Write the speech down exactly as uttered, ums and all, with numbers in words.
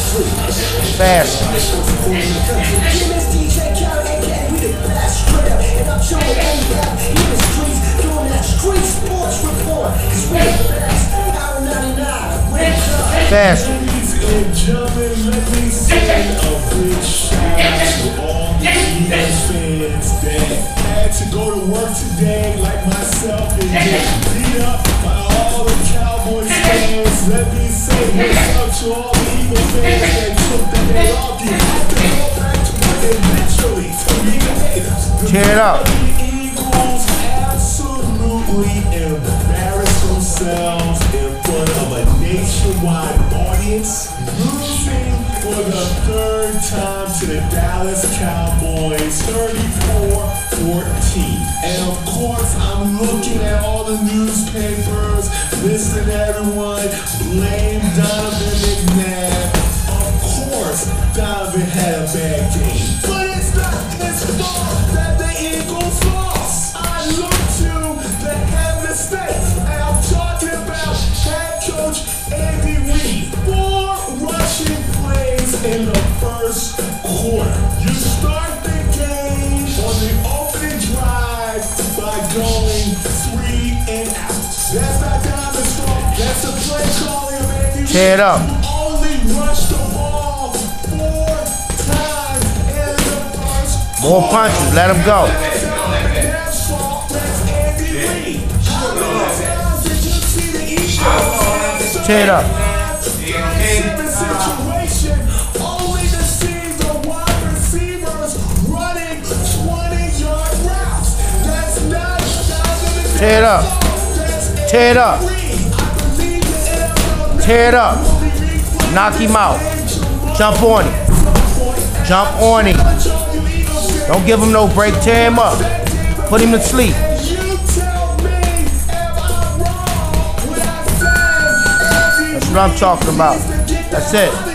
Fast. Fast. Ladies and gentlemen, let me send a big shout out to all the Eagles fans that had to go to work today, like myself, and get beat up by all the Cowboys fans. Let me say what's up to all the Eagles fans that took the day off. You have to go back to work eventually to be the haters. Tear it up. The Eagles absolutely embarrassed themselves in front of a nationwide audience, losing for the third time to the Dallas Cowboys, thirty-four fourteen. And of course, I'm looking at all the newspapers, listening to everyone blame Donovan McNabb. Of course, Donovan had a bad game, but it's not his fault that the Eagles lost. I look to the head of the state, and I'm talking about head coach Andy Reid. Four rushing plays in the first quarter. You start the game on the opening drive by going three and out. That's not Donovan Strong. That's the play calling of Andy Reid. Tear it up. You only rushed the ball four times in the first More punches. Let him go. That's fault. That's Andy Reid. How many times did you see the Eagles? Tear it up. Situation only to see the wide receivers running twenty yard routes. That's not Donovan. Tear it up. Tear it up. Tear it up. Knock him out. Jump on him. Jump on him. Don't give him no break. Tear him up. Put him to sleep. That's what I'm talking about. That's it.